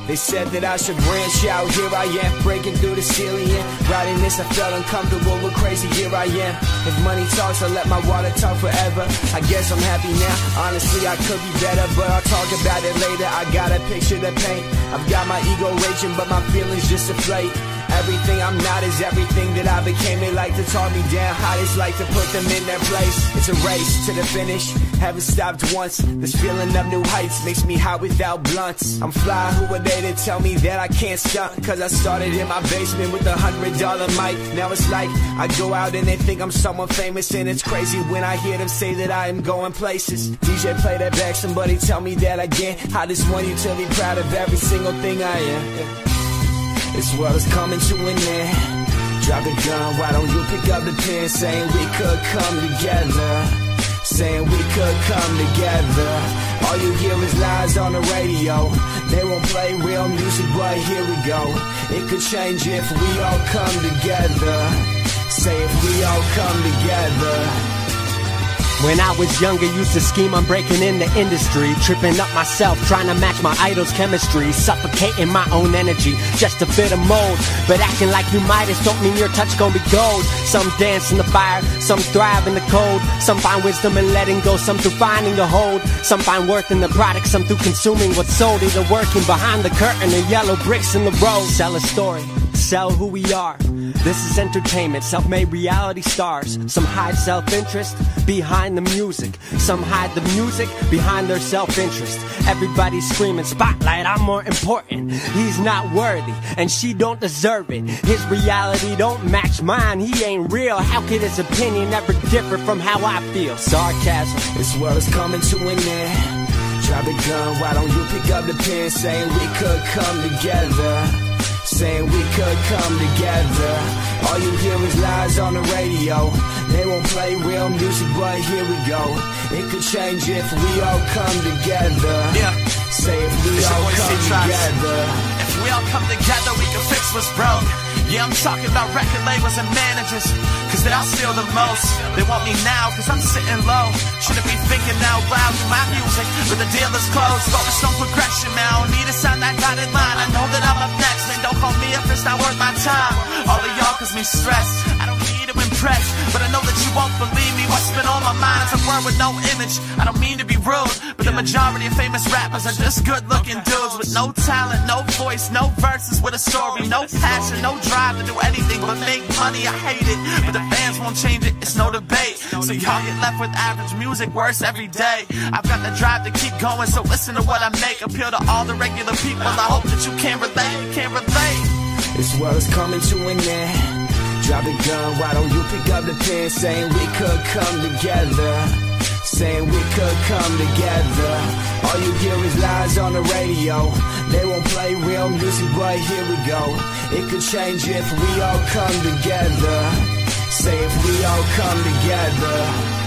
They said that I should branch out, here I am, breaking through the ceiling. Writing this, I felt uncomfortable, but crazy, here I am. If money talks, I let my water talk forever. I guess I'm happy now, honestly I could be better, but I'll talk about it later. I got a picture to paint, I've got my ego raging, but my feelings just deflate. Everything I'm not is everything that I became. They like to talk me down, I just like to put them in their place. It's a race to the finish, haven't stopped once. This feeling of new heights makes me high without blunts. I'm fly, who are they to tell me that I can't stunt? Cause I started in my basement with $100 mic. Now it's like I go out and they think I'm someone famous, and it's crazy when I hear them say that I am going places. DJ play that back, somebody tell me that again. I just want you to be proud of every single thing I am. This world is coming to an end. Drop the gun, why don't you pick up the pen? Saying we could come together, saying we could come together. All you hear is lies on the radio. They won't play real music, but here we go. It could change if we all come together. Say if we all come together. When I was younger, used to scheme on breaking in the industry, tripping up myself, trying to match my idol's chemistry, suffocating my own energy, just to fit a mold. But acting like you Midas don't mean your touch gon' be gold. Some dance in the fire, some thrive in the cold. Some find wisdom in letting go, some through finding a hold. Some find worth in the product, some through consuming what's sold. Either working behind the curtain or yellow bricks in the road. Sell a story, sell who we are. This is entertainment, self-made reality stars. Some hide self-interest behind the music. Some hide the music behind their self-interest. Everybody's screaming, spotlight, I'm more important. He's not worthy, and she don't deserve it. His reality don't match mine, he ain't real. How could his opinion ever differ from how I feel? Sarcasm. This world is coming to an end. Drop the gun, why don't you pick up the pen? Saying we could come together, saying we could come together. All you hear is lies on the radio. They won't play real music, but here we go. It could change if we all come together. Yeah. Say if we all come together. If we all come together, we can fix what's broke. Yeah, I'm talking about record labels and managers, cause they all steal the most. They want me now, cause I'm sitting low. Shouldn't be thinking out loud through my music, but the deal is closed. Focus on progression, man, I don't need to sign that dotted line. I know that I'm up next, man, don't call me if it's not worth my time. All of y'all cause me stressed, I don't need to impress, but I know that you won't believe me. What's been on my mind is a word with no image. I don't mean to be rude, but the majority of famous rappers are just good looking dudes with no talent, no voice, no verses with a story, no passion, no drive to do anything but make money. I hate it, but the fans won't change it, it's no debate. So y'all get left with average music, worse every day. I've got the drive to keep going, so listen to what I make. Appeal to all the regular people, I hope that you can relate, can relate. This world is coming to an end. Drop the gun, why don't you pick up the pen? Saying we could come together, saying we could come together. All you hear is lies on the radio. They won't play real music, but here we go. It could change if we all come together. Say if we all come together.